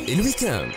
الويكاند.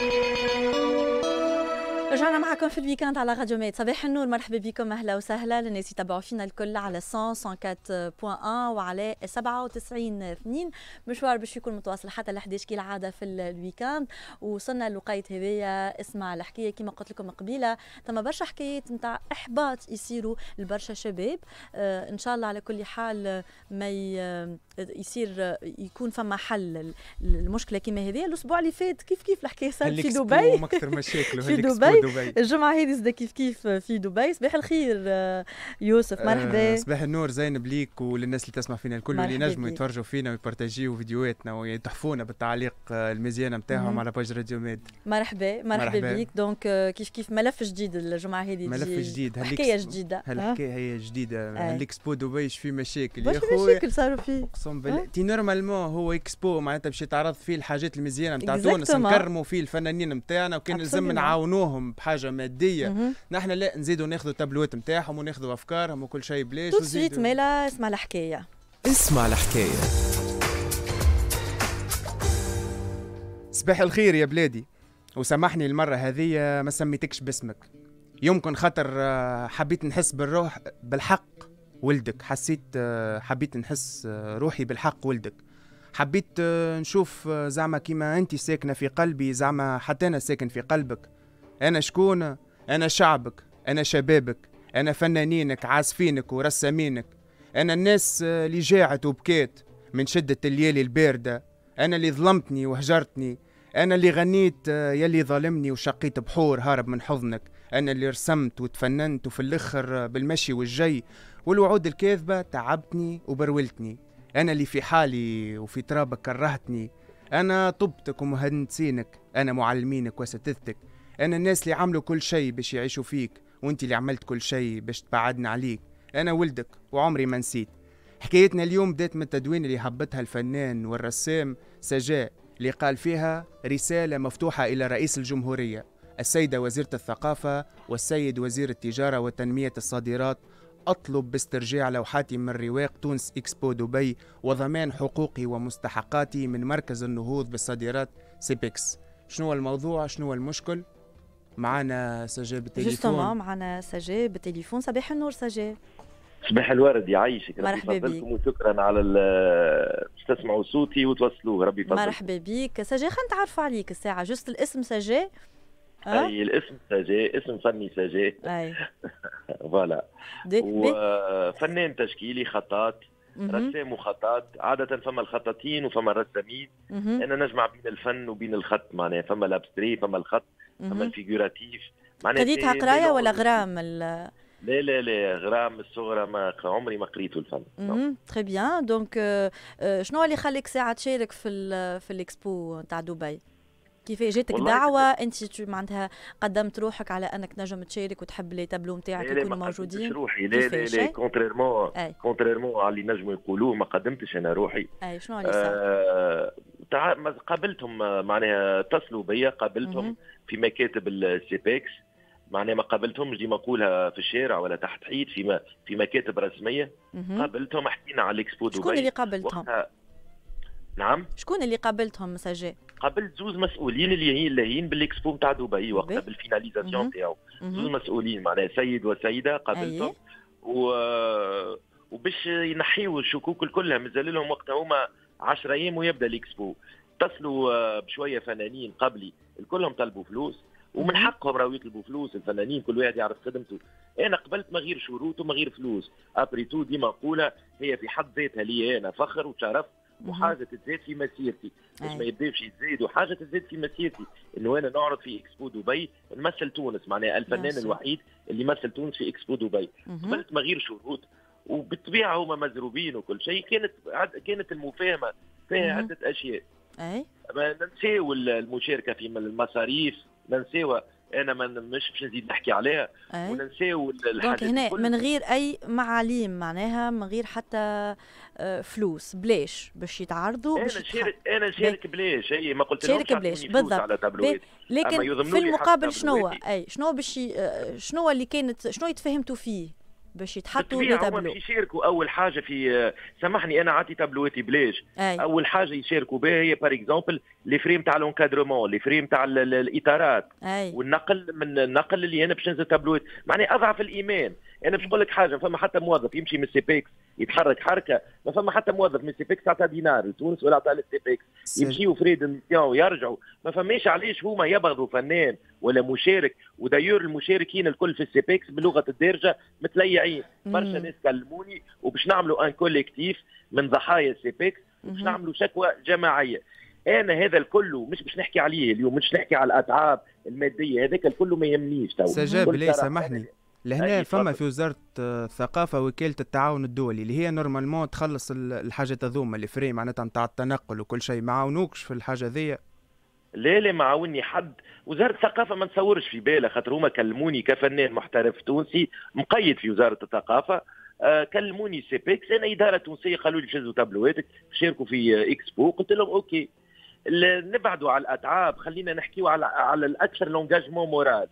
رجعنا معكم في الويكاند على راديو ميت. صباح النور، مرحبا بكم، اهلا وسهلا للناس يتابعوا فينا الكل على 100.1 وعلى 97.2. مشوار باش يكون متواصل حتى ل 11 كالعاده في الويكاند. وصلنا لوقيت هذايا اسمع الحكايه كما قلت لكم قبيله، ثم برشا حكايات نتاع احباط يصيروا لبرشا شباب. ان شاء الله على كل حال ما يصير يكون فما حل المشكله كما هذه. الاسبوع اللي فات كيف الحكايه صارت في دبي اكثر مشاكل في دبي. الجمعة هذه زاد كيف في دبي. صباح الخير يوسف، مرحبا. صباح النور زينب ليك وللناس اللي تسمع فينا الكل واللي نجموا يتفرجوا فينا ويبارتاجيو فيديوهاتنا ويتحفونا بالتعليق المزيانة نتاعهم على باج راديو ميد. مرحبا بيك. دونك كيف ملف جديد الجمعة هذه، ملف جديد، حكاية جديدة. هالحكاية هي جديدة. هالإكسبو دبي في مشاكل يا خويا، مشاكل صاروا فيه اقسم بالله. تي نورمالمون هو اكسبو معناتها باش يتعرض فيه الحاجات المزيانة نتاع تونس، نكرموا فيه الفنانين نتاعنا وكان لازم نعاونوهم بحاجة مادية. نحن لا نزيدوا ناخذوا تابلوات نتاعهم وناخذوا افكارهم وكل شيء بلاش. توصيت مالا اسمع الحكايه. اسمع الحكايه. صباح الخير يا بلادي، وسامحني المره هذه ما سميتكش باسمك. يمكن خاطر حبيت نحس بالروح بالحق ولدك. حبيت نحس روحي بالحق ولدك. حبيت نشوف زعما كيما انت ساكنه في قلبي، زعما حتى انا ساكن في قلبك. انا شكون؟ أنا شعبك، أنا شبابك، أنا فنانينك عازفينك ورسامينك، أنا الناس اللي جاعت وبكيت من شدة الليالي الباردة، أنا اللي ظلمتني وهجرتني، أنا اللي غنيت يلي ظالمني وشقيت بحور هارب من حضنك، أنا اللي رسمت وتفننت وفي الآخر بالمشي والجي والوعود الكاذبة تعبتني وبرولتني، أنا اللي في حالي وفي ترابك كرهتني، أنا طبتك ومهندسينك، أنا معلمينك واساتذتك، أنا الناس اللي عملوا كل شيء باش يعيشوا فيك وانت اللي عملت كل شيء باش تبعدنا عليك. أنا ولدك وعمري ما نسيت. حكايتنا اليوم بدات من التدوين اللي هبطها الفنان والرسام سجاء، اللي قال فيها رسالة مفتوحة إلى رئيس الجمهورية، السيدة وزيرة الثقافة والسيد وزير التجارة وتنمية الصادرات، أطلب باسترجاع لوحاتي من رواق تونس إكسبو دبي وضمان حقوقي ومستحقاتي من مركز النهوض بالصادرات سيبكس. شنو الموضوع؟ شنو المشكل؟ معنا سجاء بالتليفون. معنا سجاء بالتليفون. صباح النور سجاء. صباح الورد، يعيشك. مرحبا بك وشكرا على تسمعوا صوتي وتوصلوه. ربي يفضلك. مرحبا بك سجاء. خلينا نتعرفوا عليك الساعة، جست الاسم سجاء. اي الاسم سجاء، اسم فني سجاء. اي فوالا. وفنان تشكيلي، خطاط، رسام وخطاط. عادة فما الخطاطين وفما الرسامين. انا نجمع بين الفن وبين الخط، معناها فما الابستري، فما الخط، فما الفيجوراتيف. قريتها قرايه ولا غرام؟ لا غرام الصغرى، ما عمري ما قريته الفن. تري بيان. دونك شنو اللي خليك ساعه تشارك في الاكسبو تاع دبي؟ كيف جاتك دعوه انت معناتها قدمت روحك على انك نجم تشارك وتحب لي تابلو نتاعك يكونوا موجودين؟ روحي لا كونتريرمون على اللي نجموا يقولوه، ما قدمتش انا روحي. اي شنو اللي صار؟ قابلتهم، معناها اتصلوا بيا، قابلتهم في مكاتب السيبكس، معناها ما قابلتهمش ديما نقولها في الشارع ولا تحت حيط، في مكاتب رسميه. قابلتهم، حكينا على الاكسبو دبي. شكون اللي قابلتهم؟ نعم، شكون اللي قابلتهم سجاء؟ قابلت زوز مسؤولين اللي لاهين بالاكسبو نتاع دبي وقتها بالفيناليزاسيون تاعو. زوز مسؤولين معناها سيد وسيده قابلتهم. وباش ينحيوا الشكوك الكلها، مازال لهم وقتها هما 10 ايام ويبدا الاكسبو. اتصلوا بشويه فنانين قبلي، الكلهم طلبوا فلوس، ومن حقهم راهو يطلبوا فلوس. الفنانين كل واحد يعرف خدمته. انا قبلت من غير شروط ومن غير فلوس. ابريتو ديما نقولها، هي في حد ذاتها لي انا فخر وشرف وحاجه تزيد في مسيرتي، باش ما يبداوش يزيدوا حاجه تزيد في مسيرتي، انه انا نعرض في اكسبو دبي نمثل تونس، معناها الفنان الوحيد اللي مثل تونس في اكسبو دبي. قبلت من غير شروط، وبالطبيعه هما مزروبين وكل شيء. كانت المفاهمه فيها عده اشياء. ننساو المشاركه في المصاريف، ننساوها، انا مش باش نزيد نحكي عليها. وننساو الحاجات هنا من غير اي معاليم، معناها من غير حتى فلوس، بلاش باش يتعرضوا. انا شارك بلاش، هي ما قلت لهمش شارك بلاش بالضبط. لكن في المقابل شنو باش شنو اللي كانت، شنو يتفاهمتوا فيه؟ باش يتحطوا لي هما تابلو. باش يشاركوا اول حاجه في سامحني انا عاطي تابلواتي بلاش. اول حاجه يشاركوا بها هي بار اكزومبل لي فريم تاع لونكادرومون، لي فريم تاع الاطارات، والنقل من النقل اللي انا باش ننزل تابلوات. معناها اضعف الايمان. انا باش نقول لك حاجه، فما حتى موظف يمشي من السي بيكس يتحرك حركه، ما فما حتى موظف من السي بيكس عطى دينار لتونس ولا عطى للسي بيكس يمشيوا فريد الميسيون ويرجعوا. ما فماش علاش هما يبغضوا فنان ولا مشارك. ودايور المشاركين الكل في السي بيكس بلغه الدارجه متليعين. برشا ناس كلموني وباش نعملوا ان كوليكتيف من ضحايا السي بيكس وباش نعملوا شكوى جماعيه. انا هذا الكل مش باش نحكي عليه اليوم، مش نحكي على الاتعاب الماديه، هذاك الكل ما يهمنيش. تو سجاب لي سامحني، لهنا فما في وزاره الثقافه وكاله التعاون الدولي اللي هي نورمالمون تخلص الحاجات هذوما اللي فري معناتها نتاع التنقل وكل شيء. ما عاونوكش في الحاجه ذي؟ لا ما عاوني حد. وزاره الثقافه ما نصورش في بالها، خاطر هما كلموني كفنان محترف تونسي مقيد في وزاره الثقافه. كلموني سي بيكس، انا اداره تونسيه، قالوا لي شزوا تابلواتك شاركوا في اكسبو. قلت لهم اوكي. نبعدوا على الاتعاب، خلينا نحكيوا على الاكثر لونجاجمون مورال.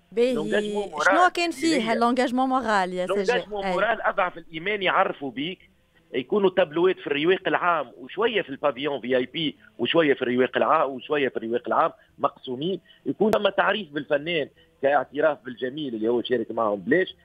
شنو كان فيه اللونجاجمون مورال يا سجاد؟ اللونجاجمون مورال اضعف الايمان يعرفوا بيك، يكونوا تابلوات في الرواق العام وشويه في البافيون في اي بي وشويه في الرواق العام وشويه في الرواق العام مقسومين. يكون ثم تعريف بالفنان كاعتراف بالجميل اللي هو شارك معهم بلاش.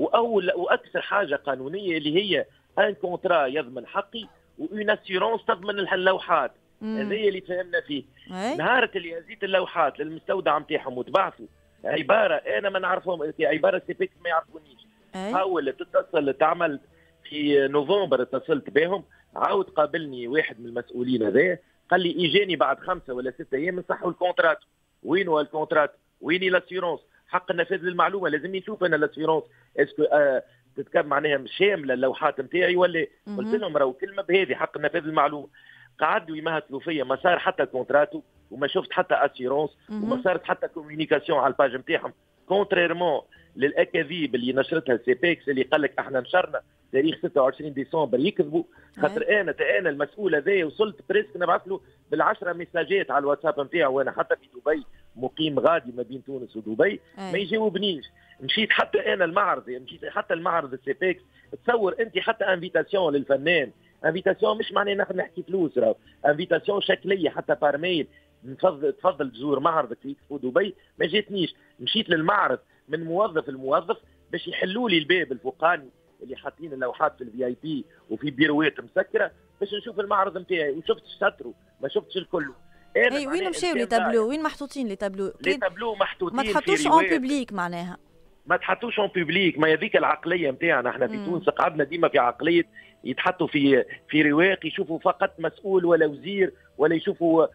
واكثر حاجه قانونيه اللي هي ان كونترا يضمن حقي وان اسيورونس تضمن اللوحات. هذا اللي فهمنا فيه. نهار اللي هزيت اللوحات للمستودع نتاعهم وتبعثوا عباره انا ما نعرفهم، عباره سي بيكس ما يعرفونيش. حاول تتصل تعمل في نوفمبر، اتصلت بهم، عاود قابلني واحد من المسؤولين هذا قال لي اجاني بعد 5 ولا 6 ايام نصحوا الكونترات. وين هو الكونترات؟ وين لاسيورونس؟ حق النفاذ للمعلومه لازمني نشوف انا لاسيورونس اسكو تتكلم معناها شامله اللوحات نتاعي ولا. قلت لهم راهو كلمه بهذه حق النفاذ للمعلومه. قعدوا يمهتلوا فيا، ما صار حتى كونتراتو وما شفت حتى اسيورونس وما صارت حتى كوميونيكاسيون على الباج نتاعهم. كونتريرمون للاكاذيب اللي نشرتها سي بيكس اللي قال لك احنا نشرنا تاريخ 26 ديسمبر يكذبوا. خاطر انا المسؤول هذا وصلت بريسك نبعث له بال10 ميساجات على الواتساب نتاعو، وانا حتى في دبي مقيم غادي ما بين تونس ودبي ما يجاوبنيش. مشيت حتى انا المعرض، مشيت حتى المعرض السي بيكس. تصور انت حتى انفيتاسيون للفنان، انفيتاسيون مش معناه ناخذ نحكي فلوس، راهو انفيتاسيون شكليه حتى بار ميل، تفضل تزور معرضك في اكسبو دبي. ما جاتنيش. مشيت للمعرض من موظف الموظف باش يحلوا لي الباب الفوقاني اللي حاطين اللوحات في الفي اي بي وفي بيروات مسكره باش نشوف المعرض نتاعي. وشفت الشطر ما شفتش الكل. اي وين مشاو لي تابلو؟ وين محطوطين لي تابلو؟ لي تابلو محطوطين ما تحطوش اون بوبليك معناها. ما تحطوش اون بوبليك. ما هذيك العقليه نتاعنا احنا في تونس، قعدنا ديما في عقليه يتحطوا في رواق يشوفوا فقط مسؤول ولا وزير ولا يشوفوا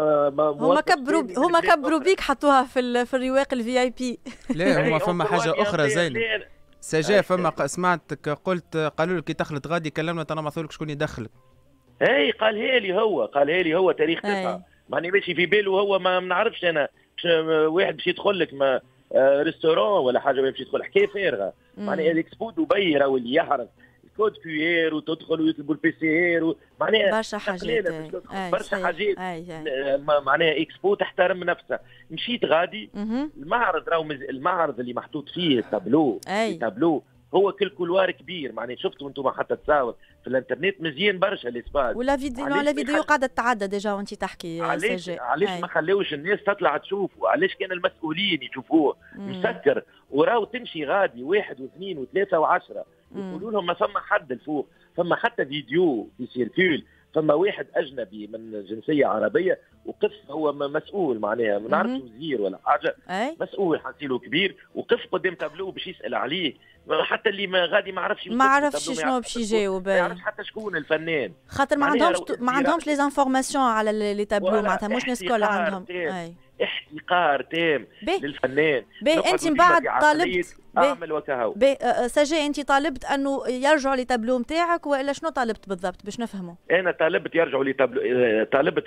هما كبروا بيك حطوها في الرواق الفي اي بي. لا هما فما حاجه اخرى زينه سجا. فما سمعتك قلت قالوا لك كي تخلط غادي كلمنا انا ما لك شكون يدخلك. اي قالها لي هو تاريخ 9. ماني ماشي في باله هو، ما نعرفش انا واحد باش يدخل لك ما ريستورون ولا حاجه باش يدخل حكايه فارغه. معناها الاكسبو دبي راهو اللي يحرص كود كيو وتدخل ويطلبوا البي سي ار معناها برشا حاجات. برشا حاجات. معناها اكسبو تحترم نفسها. مشيت غادي المعرض، راهو المعرض اللي محطوط فيه التابلو هو كولوار كبير. معناها شفتوا انتم حتى تصاور في الانترنت مزيان برشا الاسباس. ولا فيديو قاعده تعدى ديجا وانت تحكي. علاش ما خلوش الناس تطلع تشوفوا؟ علاش كان المسؤولين يشوفوه مسكر وراو تمشي غادي 1 و2 و3 و10 يقولوا لهم ما فما حد الفوق. فما حتى فيديو في سيركول، فما واحد اجنبي من جنسيه عربيه وقف هو مسؤول، معناها ما نعرفش وزير ولا حاجه، مسؤول حسيله كبير وقف قدام تابلو باش يسال عليه. حتى اللي ما غادي ما عرفش شنو باش يجاوب، ما يعرفش حتى شكون الفنان، خاطر ما عندهمش لي زانفورماسيون على لي تابلو، معناتها مش ناس الكل عندهم. احتقار تام للفنان. انت من بعد طالبت اعمل وكهو. سجى انت طالبت انه يرجعوا لي تابلو نتاعك ولا شنو طالبت بالضبط باش نفهموا؟ انا طالبت يرجعوا لي تابلو، طالبت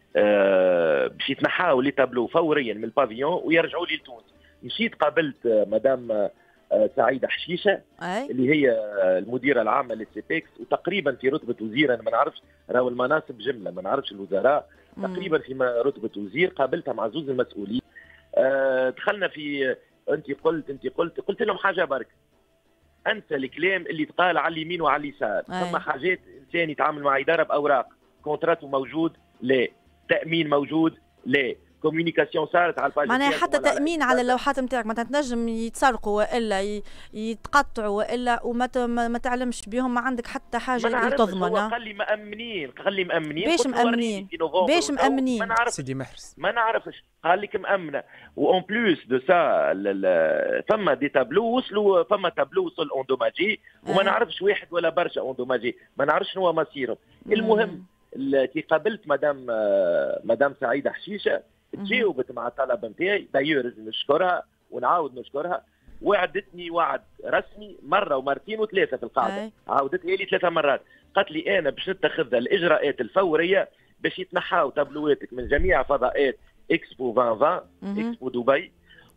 باش يتنحاوا لي تابلو فوريا من البافيون ويرجعوا لي لتونس. مشيت قابلت مدام سعيده حشيشه اللي هي المديره العامه للسي بيكس وتقريبا في رتبه وزير. انا ما نعرفش راهو المناصب جمله، ما نعرفش الوزراء، تقريبا في رتبه وزير. قابلتها مع زوز المسؤولين. دخلنا في انت قلت لهم حاجه برك. انسى الكلام اللي تقال على اليمين وعلى اليسار. ثم حاجات انسان يتعامل مع اداره باوراق، كونتراتو موجود لا، تامين موجود لا، كوميونيكاسيون صارت على الباج. معناها حتى تامين على اللوحات نتاعك ما تنجم يتسرقوا والا يتقطعوا والا ما تعلمش بهم، ما عندك حتى حاجه اللي تضمن. قال لي مأمنين، قال لي مأمنين. باش مأمنين؟ باش مأمنين؟ ما نعرفش سيدي محرز، ما نعرفش. قال لك مأمنه. وان بلوس دو سا فما دي تابلو وصلوا، فما تابلو وصل اوندوماجي وما نعرفش واحد ولا برشا اوندوماجي، ما نعرفش شنو مصيرهم. المهم كي قابلت مدام سعيده حشيشه تجاوبت مع الطلب نتاعي، دايور نشكرها ونعاود نشكرها، وعدتني وعد رسمي مره ومرتين وثلاثه في القاعده. عاودتها لي 3 مرات، قالت لي انا باش نتخذ الاجراءات الفوريه باش يتنحاو تابلواتك من جميع فضاءات اكسبو 2020 اكسبو دبي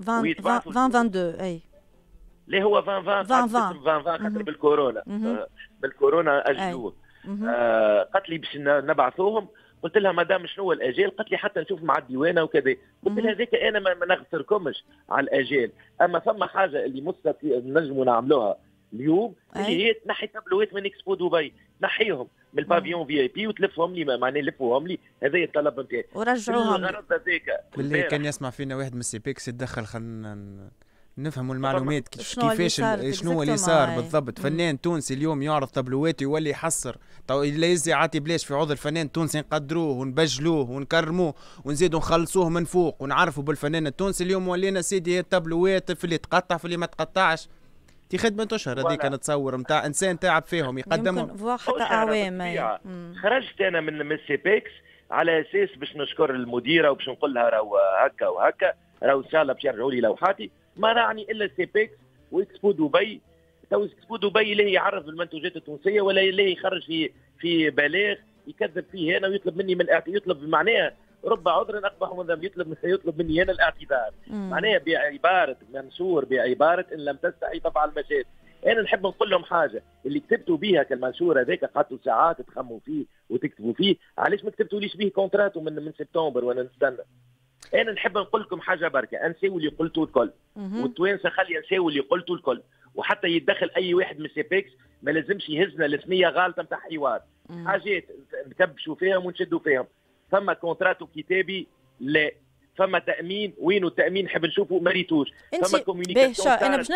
2022. اي اللي هو 2020 خاطر بالكورونا بالكورونا اجلوه. قالت لي باش نبعثوهم. قلت لها مدام شنو هو الاجال؟ قالت لي حتى نشوف مع الديوانه وكذا. قلت لها هذاك انا ما نغفركمش على الاجال، اما ثم حاجه اللي نجموا نعملوها اليوم اللي هي تنحي تابلوات من اكسبو دبي، تنحيهم من البافيون في اي بي وتلفهم لي، معناها لفوهم لي، هذا الطلب نتاعي ورجعوهم. الغرض هذاك بالله كان يسمع فينا واحد من السيبيكس يتدخل، خلينا نفهموا المعلومات كيفاش شنو اللي صار بالضبط. فنان تونسي اليوم يعرض تابلوات يولي يحصر، تو لا يزي عاطي بلاش في عوض الفنان التونسي نقدروه ونبجلوه ونكرموه ونزيدوا نخلصوه من فوق ونعرفوا بالفنان التونسي. اليوم ولينا سيدي هي التابلوات في اللي تقطع في اللي ما تقطعش. دي خدمة أشهر هذيك نتصور نتاع إنسان تعب فيهم يقدموا حتى أعوام. خرجت أنا من السيبيكس على أساس باش نشكر المديرة وباش نقول لها راهو هكا وهكا، راهو إن شاء الله باش يرجعوا لي لوحاتي. ما راني إلا السيبيكس وإكسبو دبي. تو إكسبو دبي لا يعرف بالمنتوجات التونسية ولا لا يخرج في بلاغ يكذب فيه هنا ويطلب مني من يطلب معناها رب عذر اقبح من ذنب، يطلب مني هنا الاعتذار. معناها بعباره منشور بعباره ان لم تستحي فافعل ما شئت. انا نحب نقول لهم حاجه، اللي كتبتوا بها كالمنشور هذاك قعدتوا ساعات تخموا فيه وتكتبوا فيه، علاش ما كتبتوليش به كونتراتو من سبتمبر وانا نستنى؟ انا نحب نقول لكم حاجه بركه، انساو اللي قلتوا الكل، والتوانسه خلي ينساو اللي قلتوا الكل، وحتى يتدخل اي واحد من السيبيكس ما لازمش يهزنا السميه غالطه نتاع حوار. حاجات نكبشوا فيهم ونشدوا فيهم. فما كونتراتو كتابي لا، فما تامين وينو التامين نحب نشوفه ما ريتوش. فما كوميونيكاسيون. انا باش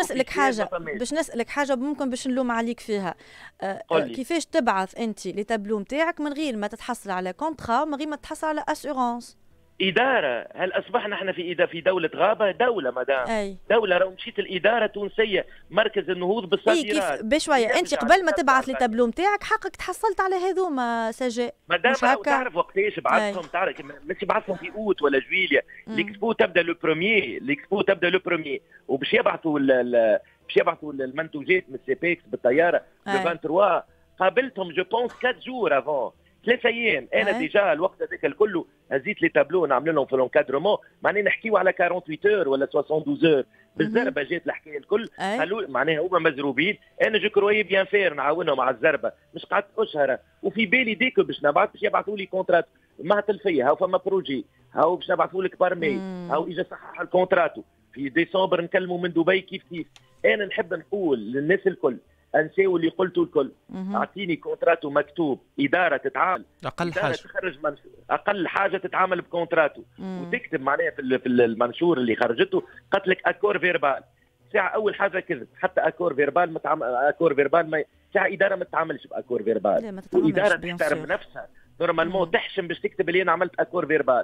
نسالك حاجه ممكن باش نلوم عليك فيها. كيفاش تبعث انت لتابلو نتاعك من غير ما تتحصل على كونترا، من غير ما تتحصل على اسيغونس؟ إدارة. هل أصبحنا احنا في دولة غابة؟ دولة مدام. دولة. لو مشيت الإدارة التونسية مركز النهوض بالصادرات. كيف بشوية أنت قبل ما تبعث للتابلو نتاعك حقك تحصلت على هذوما سجاء. مدام تعرف وقتاش بعثهم؟ تعرف مش بعثهم في أوت ولا جويليا. الإكسبو تبدأ لو بروميي، وباش يبعثوا المنتوجات من السيبيكس بالطيارة لو 23. قابلتهم جو بونس 4 جور افون، 3 ايام. انا ديجا الوقت هذاك الكل هزيت لي تابلو نعمل لهم في الانكادرمون، معناها نحكيو على 48 اور ولا 72 اور. بالزربه جات الحكايه الكل، قالوا معناها هما مزروبين. انا جو كروي بيان فير نعاونهم على الزربه، مش قعدت اشهر وفي بالي ديكو باش نبعث باش يبعثوا لي كونترات مع تلفيه. هاو فما بروجي، هاو باش نبعثوا لك بارمي، هاو اجى صحح الكونتراتو في ديسمبر نكلموا من دبي كيف. انا نحب نقول للناس الكل انساو اللي قلتوا الكل. اعطيني كونتراتو مكتوب، اداره تتعامل اقل حاجه تخرج اقل حاجه تتعامل بكونتراتو وتكتب معناها في المنشور اللي خرجته قالت لك اكور فيربال. ساعه اول حاجه كذب، حتى اكور فيربال ما ساعه اداره ما تتعاملش باكور فيربال، واداره تحترم نفسها نورمالمون تحشم باش تكتب اللي انا عملت اكور فيربال.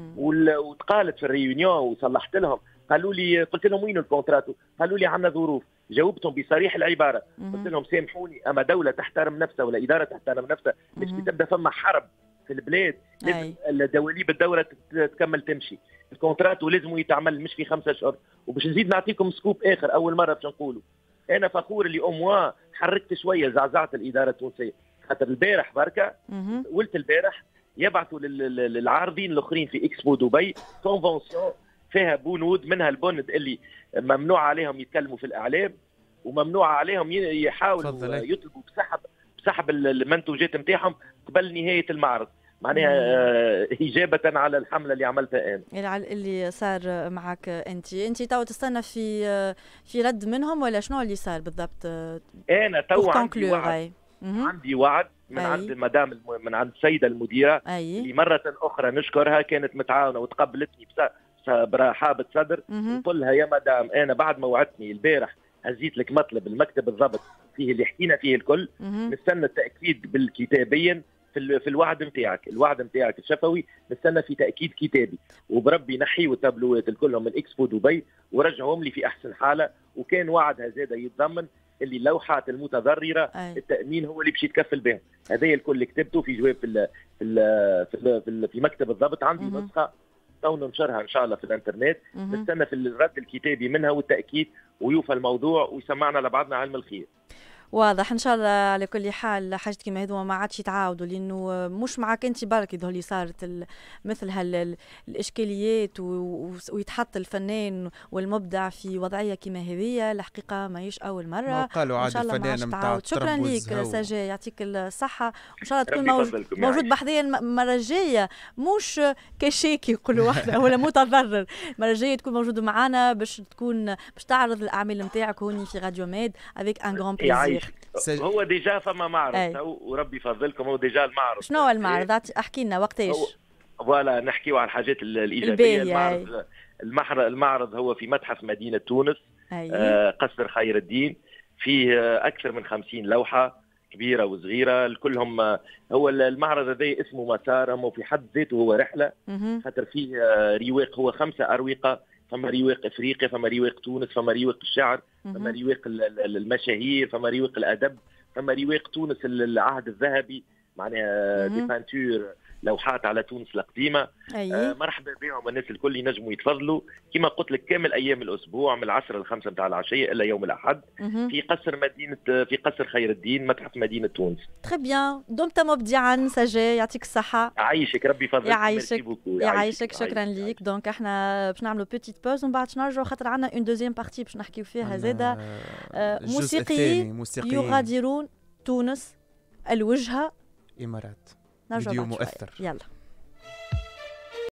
وتقالت في الريونيون وصلحت لهم، قالوا لي قلت لهم وين الكونتراتو؟ قالوا لي عندنا ظروف. جاوبتهم بصريح العباره، قلت لهم سامحوني اما دوله تحترم نفسها ولا اداره تحترم نفسها مش بتبدا فما حرب في البلاد لازم الدواليب الدوله تكمل تمشي. الكونتراتو لازم يتعمل مش في 5 أشهر. وباش نزيد نعطيكم سكوب اخر، اول مره باش نقولوا انا فخور اللي اموا حركت شويه زعزعت الاداره التونسيه، خاطر البارح بركه قلت البارح يبعثوا للعارضين الاخرين في اكسبو دبي كونفونسيون فيها بنود، منها البند اللي ممنوع عليهم يتكلموا في الاعلام وممنوع عليهم يحاولوا يطلبوا بسحب المنتوجات نتاعهم قبل نهايه المعرض. معناها إجابة على الحملة اللي عملتها أنا. اللي صار معك أنت تو تستنى في رد منهم ولا شنو اللي صار بالضبط؟ أنا تو عندي وعد من عند مدام من عند السيدة المديرة اللي مرة أخرى نشكرها، كانت متعاونة وتقبلتني برحابة صدر. نقول لها يا مدام أنا بعد ما وعدتني البارح هزيت لك مطلب المكتب الضبط فيه اللي حكينا فيه الكل، نستنى التأكيد بالكتابيا في الوعد نتاعك، الوعد نتاعك الشفوي نستنى في تأكيد كتابي، وبربي نحيوا التابلوات الكلهم من إكسبو دبي ورجعهم لي في أحسن حالة. وكان وعدها زادة يتضمن اللي اللوحات المتضررة التأمين هو اللي باش يتكفل بهم. هذا الكل كتبته في جواب في مكتب الضبط. عندي نسخة تو ننشرها ان شاء الله في الانترنت. نستنى في الرد الكتابي منها والتاكيد ويوفى الموضوع ويسمعنا لبعضنا علم الخير. واضح ان شاء الله. على كل حال حاجات كيما هذو ما عادش يتعاودوا، لانه مش معك انت برك اللي صارت مثل الاشكاليات ويتحط الفنان والمبدع في وضعيه كيما هذه. الحقيقه ماهيش اول مره، قالوا عاد الفنان نتاع شكرا ليك سجاي، يعطيك الصحه، وان شاء الله تكون موجود بحذايا المره الجايه، مش كشيك يقولوا واحده ولا متضرر. المره الجايه تكون موجود معنا باش تعرض الاعمال نتاعك هوني في راديو ميد افيك ان غران بليزير. هو ديجا فما معرض وربي يفضلكم. هو ديجا المعرض. شنو هو المعرض؟ احكي لنا وقتاش. فوالا نحكيو على الحاجات الايجابيه. المعرض هو في متحف مدينه تونس، قصر خير الدين. فيه اكثر من 50 لوحه كبيره وصغيره كلهم. هو المعرض هذا اسمه مسارهم، وفي حد ذاته هو رحله، خاطر فيه رواق. هو 5 اروقه، فما رواق افريقيا، فما رواق تونس، فما رواق الشعر، فما رواق المشاهير، فما رواق الادب، فما رواق تونس العهد الذهبي، معناها دي بانتور، لوحات على تونس القديمه. مرحبا بهم الناس الكل ينجموا يتفضلوا. كما قلت لك كامل ايام الاسبوع من 10 ل 5 نتاع العشيه الا يوم الاحد في قصر خير الدين متحف مدينه تونس. تري بيان، دمت مبدعا سجاي، يعطيك الصحه. يعيشك ربي يفضلك. يعيشك شكرا ليك. دونك احنا باش نعملوا بيتيت بوز ومن بعد نرجعوا، خاطر عندنا اون دوزيام بارتي باش نحكيو فيها زاده. موسيقيين يغادرون تونس، الوجهه، امارات، نرجع فيديو مؤثر. يلا.